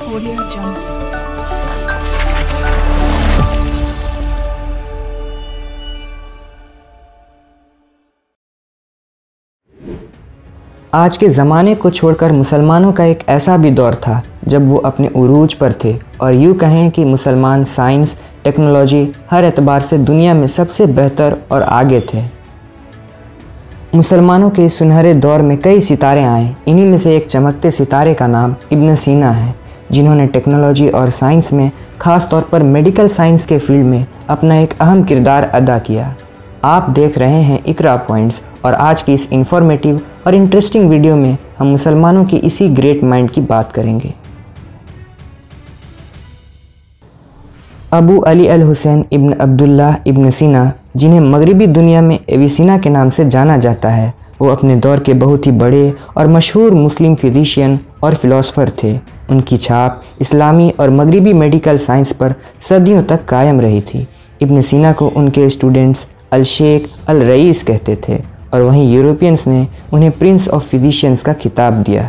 Audio Jungle. آج کے زمانے کو چھوڑ کر مسلمانوں کا ایک ایسا بھی دور تھا جب وہ اپنے عروج پر تھے، اور یوں کہیں کہ مسلمان سائنس، ٹیکنالوجی ہر اعتبار سے دنیا میں سب سے بہتر اور آگے تھے۔ مسلمانوں کے اس سنہرے دور میں کئی ستارے آئے، انہی میں سے ایک چمکتے ستارے کا نام ابن سینا ہے، جنہوں نے ٹیکنالوجی اور سائنس میں، خاص طور پر میڈیکل سائنس کے فیلڈ میں اپنا ایک اہم کردار ادا کیا۔ آپ دیکھ رہے ہیں اقرا پوائنٹس، اور آج کی اس انفارمیٹیو اور انٹرسٹنگ ویڈیو میں ہم مسلمانوں کی اسی گریٹ مائنڈ کی بات کریں گے۔ ابو علی الحسین ابن عبداللہ ابن سینا، جنہیں مغربی دنیا میں ایویسینا کے نام سے جانا جاتا ہے، وہ اپنے دور کے بہت ہی بڑے اور مشہور مسلم فزیشین اور فلاسفر تھے۔ ان کی چھاپ اسلامی اور مغربی میڈیکل سائنس پر صدیوں تک قائم رہی تھی۔ ابن سینا کو ان کے اسٹوڈنٹس الشیخ الرئیس کہتے تھے، اور وہیں یورپینز نے انہیں پرنس آف فزیشینز کا خطاب دیا۔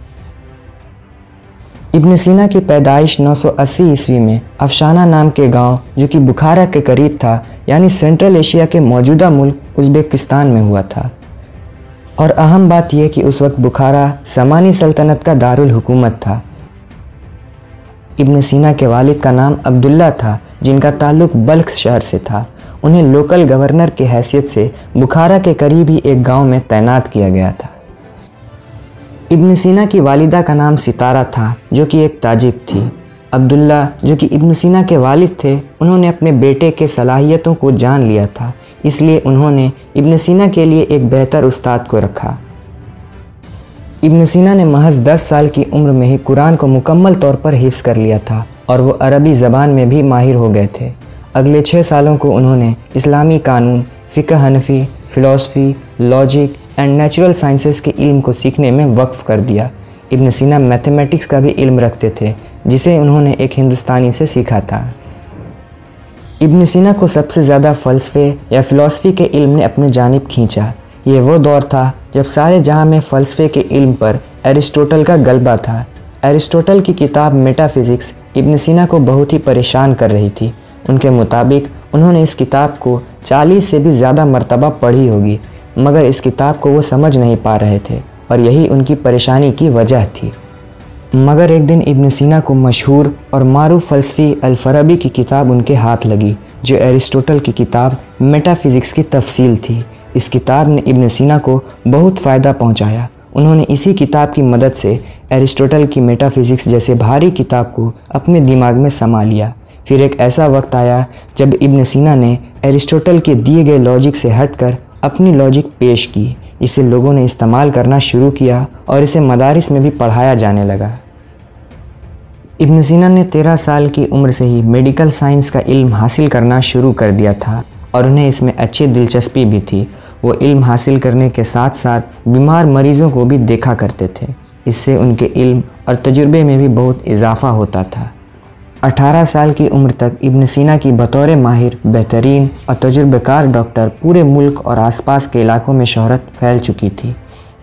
ابن سینا کی پیدائش 980 عیسوی میں افشانہ نام کے گاؤں، جو کہ بخارا کے قریب تھا، یعنی سینٹرل ایشیا کے موجودہ ملک ازبکستان میں ہوا تھا۔ اور اہم بات یہ کہ اس وقت بخارا سامانی سلطنت کا دارالحکومت تھا۔ ابن سینا کے والد کا نام عبداللہ تھا، جن کا تعلق بلخ شہر سے تھا۔ انہیں لوکل گورنر کی حیثیت سے بخارا کے قریب ہی ایک گاؤں میں تعینات کیا گیا تھا۔ ابن سینا کی والدہ کا نام ستارہ تھا، جو کہ ایک تاجک تھی۔ عبداللہ، جو کہ ابن سینا کے والد تھے، انہوں نے اپنے بیٹے کے صلاحیتوں کو جان لیا تھا، اس لیے انہوں نے ابن سینا کے لیے ایک بہتر استاد کو رکھا۔ ابن سینا نے محض 10 سال کی عمر میں ہی قرآن کو مکمل طور پر حفظ کر لیا تھا، اور وہ عربی زبان میں بھی ماہر ہو گئے تھے۔ اگلے 6 سالوں کو انہوں نے اسلامی قانون، فقہ حنفی، فلسفی، لاجک اینڈ نیچرل سائنسز کے علم کو سیکھنے میں وقف کر دیا۔ ابن سینا میتھمیٹکس کا بھی علم رکھتے تھے، جسے انہوں نے ایک ہندوستانی سے سیکھا تھا۔ ابن سینا کو سب سے زیادہ فلسفے یا فلسفی کے علم نے اپنے جانب کھینچا۔ یہ وہ دور تھا جب سارے جہاں میں فلسفے کے علم پر ایرسٹوٹل کا غلبہ تھا۔ ایرسٹوٹل کی کتاب میٹا فزکس ابن سینا کو بہت ہی پریشان کر رہی تھی۔ ان کے مطابق انہوں نے اس کتاب کو 40 سے بھی زیادہ مرتبہ پڑھی ہوگی، مگر اس کتاب کو وہ سمجھ نہیں پا رہے تھے، اور یہی ان کی پریشانی کی وجہ تھی۔ مگر ایک دن ابن سینا کو مشہور اور معروف فلسفی الفارابی کی کتاب ان کے ہاتھ لگی، جو ایرسٹوٹل کی کتاب میٹا فزکس کی تفصیل تھی۔ اس کتاب نے ابن سینا کو بہت فائدہ پہنچایا۔ انہوں نے اسی کتاب کی مدد سے ایرسٹوٹل کی میٹا فزکس جیسے بھاری کتاب کو اپنے دماغ میں سما لیا۔ پھر ایک ایسا وقت آیا جب ابن سینا نے ایرسٹوٹل کے دیے گئے لاجک سے ہٹ کر اپنی لاجک پیش کی۔ اسے لوگوں نے استعمال کرنا شروع کیا، اور اسے مدارس میں بھی پڑھایا جانے لگا۔ ابن سینا نے 13 سال کی عمر سے ہی میڈیکل سائنس کا علم حاصل کرنا شروع کر دیا تھا، اور انہیں اس میں اچھی دلچسپی بھی تھی۔ وہ علم حاصل کرنے کے ساتھ ساتھ بیمار مریضوں کو بھی دیکھا کرتے تھے۔ اس سے ان کے علم اور تجربے میں بھی بہت اضافہ ہوتا تھا۔ 18 سال کی عمر تک ابن سینا کی بطور ماہر، بہترین اور تجربہ کار ڈاکٹر پورے ملک اور آس پاس کے علاقوں میں شہرت پھیل چکی تھی۔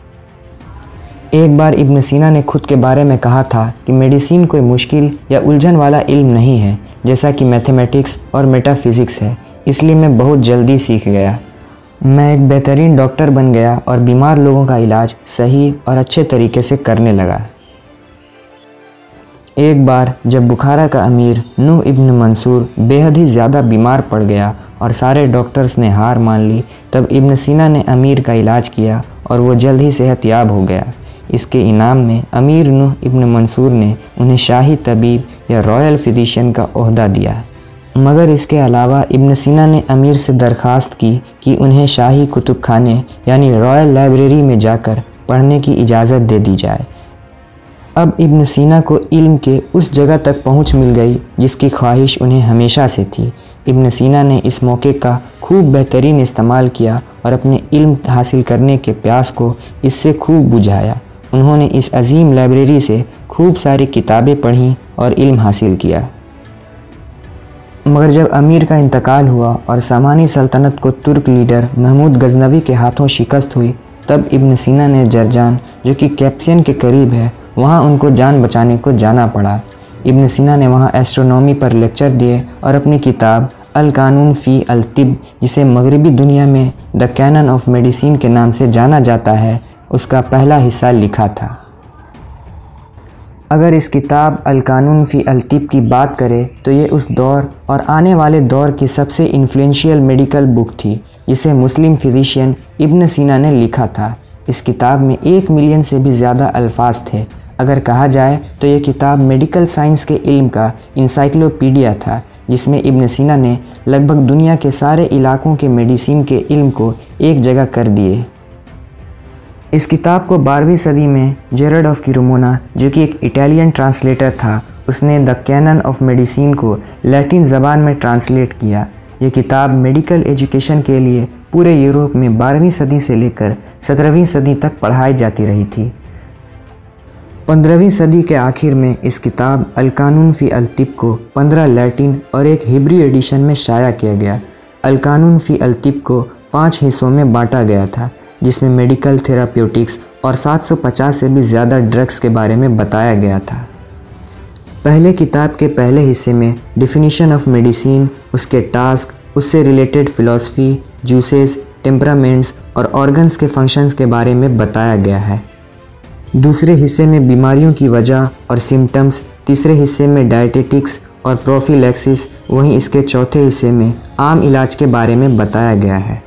ایک بار ابن سینا نے خود کے بارے میں کہا تھا کہ میڈیسین کوئی مشکل یا الجھن والا علم نہیں ہے، جیسا کہ میتھمیٹکس اور میٹا فزکس ہے، اس لیے میں بہت جلدی سیکھ گیا۔ میں ایک بہترین ڈاکٹر بن گیا اور بیمار لوگوں کا علاج صحیح اور اچھے طریقے سے کرنے لگا۔ ایک بار جب بخارا کا امیر نوح ابن منصور بے حد ہی زیادہ بیمار پڑ گیا اور سارے ڈاکٹرز نے ہار مان لی، تب ابن سینا نے امیر کا علاج کیا اور وہ جلد ہی صحت یاب ہو گیا۔ اس کے انعام میں امیر نوح ابن منصور نے انہیں شاہی طبیب یا رائل فزیشین کا عہدہ دیا۔ مگر اس کے علاوہ ابن سینا نے امیر سے درخواست کی کہ انہیں شاہی کتب خانے یعنی رائل لائبریری میں جا کر پڑھنے کی اجازت دے دی جائے۔ اب ابن سینا کو علم کے اس جگہ تک پہنچ مل گئی جس کی خواہش انہیں ہمیشہ سے تھی۔ ابن سینا نے اس موقع کا خوب بہترین استعمال کیا اور اپنے علم حاصل کرنے کے پیاس کو اس سے خوب بجھایا۔ انہوں نے اس عظیم لائبریری سے خوب ساری کتابیں پڑھیں اور علم حاصل کیا۔ مگر جب امیر کا انتقال ہوا اور سامانی سلطنت کو ترک لیڈر محمود غزنوی کے ہاتھوں شکست ہوئی، تب ابن سینا نے جرجان، جو کہ کیپسین کے قریب ہے، وہاں ان کو جان بچانے کو جانا پڑا۔ ابن سینا نے وہاں ایسٹرونومی پر لیکچر دیے اور اپنی کتاب القانون فی الطب، جسے مغربی دنیا میں دا کینن آف میڈیسین کے نام سے جانا جاتا ہے، اس کا پہلا حصہ لکھا تھا۔ اگر اس کتاب القانون فی الطب کی بات کرے تو یہ اس دور اور آنے والے دور کی سب سے انفلوئنشیل میڈیکل بک تھی، جسے مسلم فزیشین ابن سینا نے لکھا تھا۔ اس کتاب میں 1 ملین سے بھی زیادہ الفاظ تھے۔ اگر کہا جائے تو یہ کتاب میڈیکل سائنس کے علم کا انسائکلوپیڈیا تھا، جس میں ابن سینا نے لگ بھگ دنیا کے سارے علاقوں کے میڈیسین کے علم کو ایک جگہ کر دیے۔ اس کتاب کو 12ویں صدی میں جیرڈ آف کیرومونا، جو کہ ایک اٹالین ٹرانسلیٹر تھا، اس نے دا کینن آف میڈیسین کو لیٹن زبان میں ٹرانسلیٹ کیا۔ یہ کتاب میڈیکل ایجوکیشن کے لیے پورے یورپ میں 12ویں صدی سے لے کر 17ویں صدی تک پڑھائی جاتی رہی تھی۔ 15ویں صدی کے آخر میں اس کتاب القانون فی الطب کو 15 لیٹن اور ایک ہیبری ایڈیشن میں شائع کیا گیا۔ القانون فی الطب کو 5 حصوں میں بانٹا گیا تھا، جس میں میڈیکل تھراپیوٹکس اور 750 سے بھی زیادہ ڈرگس کے بارے میں بتایا گیا تھا۔ پہلے کتاب کے پہلے حصے میں ڈیفینیشن آف میڈیسین، اس کے ٹاسک، اس سے ریلیٹڈ فلسفی، جوسز، ٹیمپرامنٹس اور آرگنز کے فنکشنز کے بارے میں بتایا گیا ہے۔ دوسرے حصے میں بیماریوں کی وجہ اور سمٹمز، تیسرے حصے میں ڈائٹیٹکس اور پروفیلیکسس، وہیں اس کے چوتھے حصے میں عام علاج کے بارے میں بتایا گیا ہے۔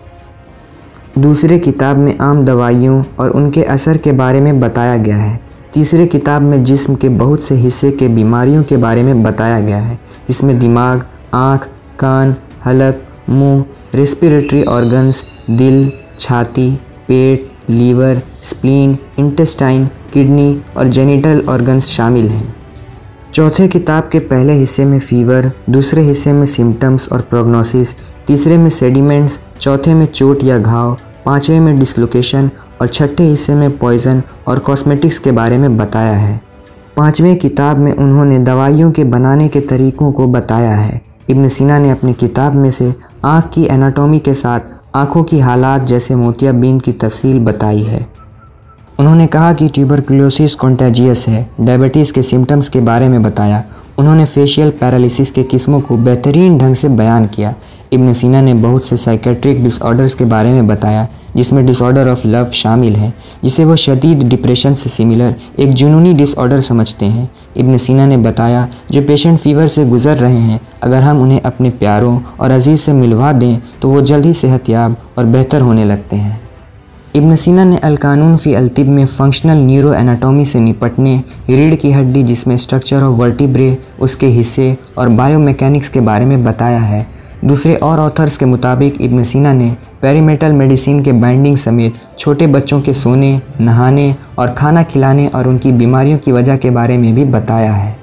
دوسرے کتاب میں عام دوائیوں اور ان کے اثر کے بارے میں بتایا گیا ہے۔ تیسرے کتاب میں جسم کے بہت سے حصے کے بیماریوں کے بارے میں بتایا گیا ہے، جس میں دماغ، آنکھ، کان، حلق، منہ، ریسپیریٹری آرگنز، دل، چھاتی، پیٹ، لیور، سپلین، انٹسٹائن، کڈنی اور جینیٹل آرگنز شامل ہیں۔ چوتھے کتاب کے پہلے حصے میں فیور، دوسرے حصے میں سمٹمز اور پروگنوسس، تیسرے میں سیڈیمنٹس، چوتھے میں چوٹ یا گھاؤ، پانچویں میں ڈسلوکیشن اور چھٹے حصے میں پوائزن اور کاسمیٹکس کے بارے میں بتایا ہے۔ پانچویں کتاب میں انہوں نے دوائیوں کے بنانے کے طریقوں کو بتایا ہے۔ ابن سینا نے اپنی کتاب میں سے آنکھ کی اناٹومی کے ساتھ آنکھوں کی حالات جیسے موتیا بین کی تفصیل بتائی ہے۔ انہوں نے کہا کہ ٹیوبرکلوسس کنٹیجیس ہے، ڈائبٹیز کے سمٹمز کے بارے میں بتایا۔ انہوں نے فیشیل پیرالیسس کے قسموں کو بہترین ڈھنگ سے بیان کیا۔ ابن سینا نے بہت سے سائیکیٹرک ڈس آرڈرز کے بارے میں بتایا، جس میں ڈس آرڈر آف لو شامل ہے، جسے وہ شدید ڈپریشن سے سملر ایک جنونی ڈس آرڈر سمجھتے ہیں۔ ابن سینا نے بتایا جو پیشنٹ فیور سے گزر رہے ہیں، اگر ہم انہیں اپنے پیاروں اور عزیز سے ملوا دیں تو وہ جلد ہی صحت یاب اور بہتر ہونے لگتے ہیں۔ ابن سینا نے القانون فی الطب میں فنکشنل نیورو اناٹومی سے نپٹنے، ریڑھ کی ہڈی جس میں اسٹرکچر آف ورٹیبرے، اس کے حصے اور بایو میکینکس کے بارے میں بتایا ہے۔ دوسرے اور آتھرز کے مطابق ابن سینا نے پیریمیٹل میڈیسین کے بائنڈنگ سمیت چھوٹے بچوں کے سونے، نہانے اور کھانا کھلانے اور ان کی بیماریوں کی وجہ کے بارے میں بھی بتایا ہے۔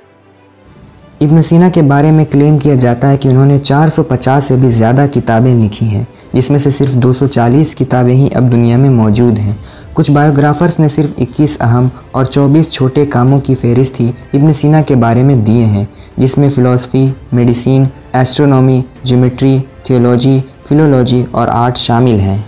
ابن سینا کے بارے میں کلیم کیا جاتا ہے کہ انہوں نے 450 سے بھی زیادہ کتابیں لکھی ہیں، جس میں سے صرف 240 کتابیں ہی اب دنیا میں موجود ہیں۔ کچھ بایوگرافرز نے صرف 21 اہم اور 24 چھوٹے کاموں کی فہرست ہی ابن سینا کے بارے میں دیے ہیں، جس میں فلسفی، medicine, astronomy, geometry, theology, philology اور آرٹ شامل ہیں۔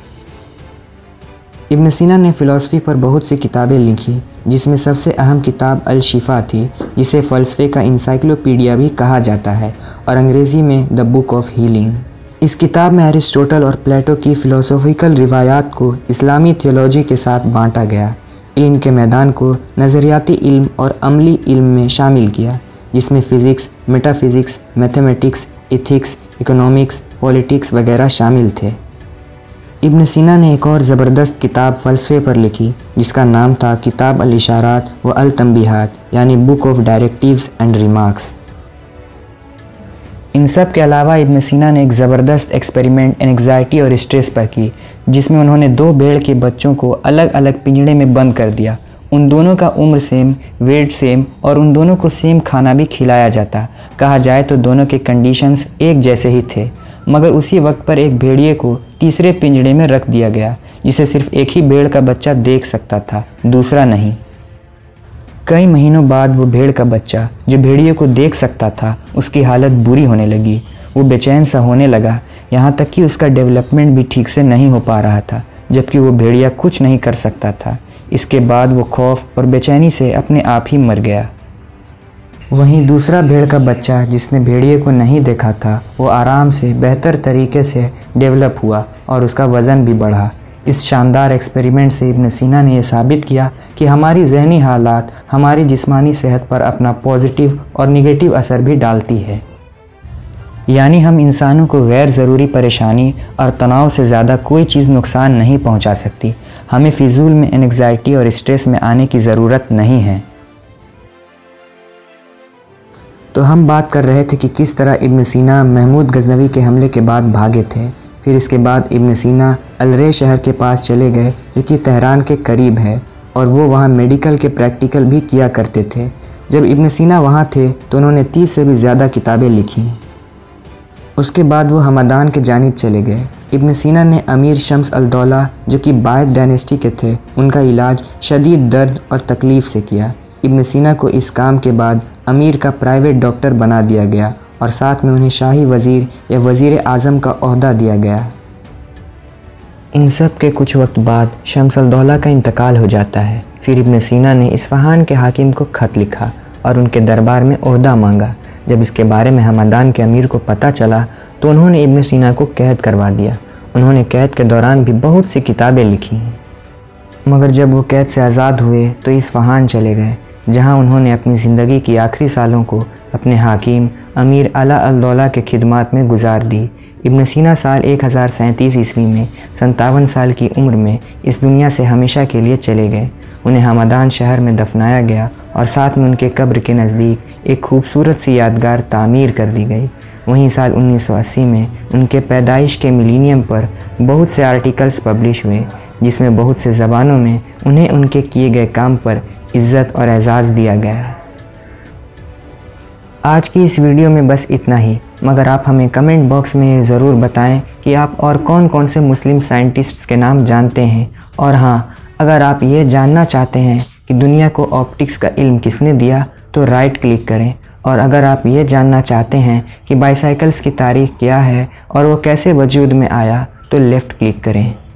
ابن سینا نے فلسفی پر بہت سی کتابیں لکھی، جس میں سب سے اہم کتاب الشفا تھی، جسے فلسفے کا انسائکلوپیڈیا بھی کہا جاتا ہے، اور انگریزی میں دا بک آف ہیلنگ۔ اس کتاب میں ایرسٹوٹل اور پلیٹو کی فلسفیکل روایات کو اسلامی تھیولوجی کے ساتھ بانٹا گیا۔ علم کے میدان کو نظریاتی علم اور عملی علم میں شامل کیا، جس میں physics, metaphysics, mathematics, ethics, economics, politics وغیرہ شامل تھے۔ ابن سینا نے ایک اور زبردست کتاب فلسفے پر لکھی، جس کا نام تھا کتاب الاشارات و التنبیہات، یعنی book of directives and remarks. ان سب کے علاوہ ابن سینا نے ایک زبردست ایکسپیریمنٹ انگزائٹی اور اسٹریس پر کی، جس میں انہوں نے 2 بھیڑ کے بچوں کو الگ الگ پنجڑے میں بند کر دیا۔ ان دونوں کا عمر سیم، ویٹ سیم اور ان دونوں کو سیم کھانا بھی کھلایا جاتا۔ کہا جائے تو دونوں کے کنڈیشنز ایک جیسے ہی تھے، مگر اسی وقت پر ایک بھیڑیے کو تیسرے پنجڑے میں رکھ دیا گیا، جسے صرف ایک ہی بھیڑ کا بچہ دیکھ سکتا تھا، دوسرا نہیں۔ کئی مہینوں بعد وہ بھیڑ کا بچہ جو بھیڑیے کو دیکھ سکتا تھا، اس کی حالت بری ہونے لگی۔ وہ بے چین سا ہونے لگا، یہاں تک کہ اس کا ڈیولپمنٹ بھی ٹھیک سے نہیں ہو پا رہا تھا، جبکہ وہ بھیڑیا کچھ نہیں کر سکتا تھا۔ اس کے بعد وہ خوف اور بے چینی سے اپنے آپ ہی مر گیا۔ वहीं दूसरा भेड़ का बच्चा जिसने भेड़िए को नहीं देखा था वो आराम से बेहतर तरीके से डेवलप हुआ और उसका वज़न भी बढ़ा। इस शानदार एक्सपेरिमेंट से इब्न सीना ने यह साबित किया कि हमारी ज़हनी हालात हमारी जिस्मानी सेहत पर अपना पॉजिटिव और निगेटिव असर भी डालती है। यानी हम इंसानों को गैर ज़रूरी परेशानी और तनाव से ज़्यादा कोई चीज़ नुकसान नहीं पहुंचा सकती। हमें फिजूल में एंग्जाइटी और स्ट्रेस में आने की ज़रूरत नहीं है। तो हम बात कर रहे थे कि किस तरह इब्न सीना महमूद गजनवी के हमले के बाद भागे थे। फिर इसके बाद इब्न सीना अलरे शहर के पास चले गए जो कि तेहरान के करीब है, और वो वहाँ मेडिकल के प्रैक्टिकल भी किया करते थे। जब इब्न सीना वहाँ थे तो उन्होंने 30 से भी ज़्यादा किताबें लिखी। उसके बाद वो हमदान के जानिब चले गए। इब्न सीना ने अमीर शम्स अल दौला जो कि बायद डायनेस्टी के थे उनका इलाज शदीद दर्द और तकलीफ़ से किया। इब्न सीना को इस काम के बाद अमीर का प्राइवेट डॉक्टर बना दिया गया और साथ में उन्हें शाही वज़ीर या वज़ीर आज़म का ओहदा दिया गया। इन सब के कुछ वक्त बाद शम्स अल दौला का इंतकाल हो जाता है। फिर इब्न सीना ने इस्फ़हान के हाकिम को ख़त लिखा और उनके दरबार में ओहदा मांगा। जब इसके बारे में हमदान के अमीर को पता चला तो उन्होंने इब्न सीना को कैद करवा दिया। उन्होंने कैद के दौरान भी बहुत सी किताबें लिखी, मगर जब वो कैद से आज़ाद हुए तो इस्फ़हान चले गए, जहाँ उन्होंने अपनी ज़िंदगी की आखिरी सालों को अपने हाकिम अमीर अला अल दौला के खिदमात में गुजार दी। इब्न सीना साल 1037 ईस्वी में 57 साल की उम्र में इस दुनिया से हमेशा के लिए चले गए। उन्हें हमदान शहर में दफनाया गया और साथ में उनके कब्र के नज़दीक एक खूबसूरत सी यादगार तामीर कर दी गई। वहीं साल 1980 में उनके पैदाइश के मिलीनियम पर बहुत से आर्टिकल्स पब्लिश हुए, जिसमें बहुत से ज़बानों में उन्हें उनके किए गए काम पर इज़्ज़त और एजाज़ दिया गया। आज की इस वीडियो में बस इतना ही, मगर आप हमें कमेंट बॉक्स में ज़रूर बताएं कि आप और कौन कौन से मुस्लिम साइंटिस्ट्स के नाम जानते हैं। और हाँ, अगर आप ये जानना चाहते हैं कि दुनिया को ऑप्टिक्स का इल्म किसने दिया तो राइट क्लिक करें। और अगर आप ये जानना चाहते हैं कि बाईसाइकिल्स की तारीख़ क्या है और वो कैसे वजूद में आया तो लेफ़्ट क्लिक करें।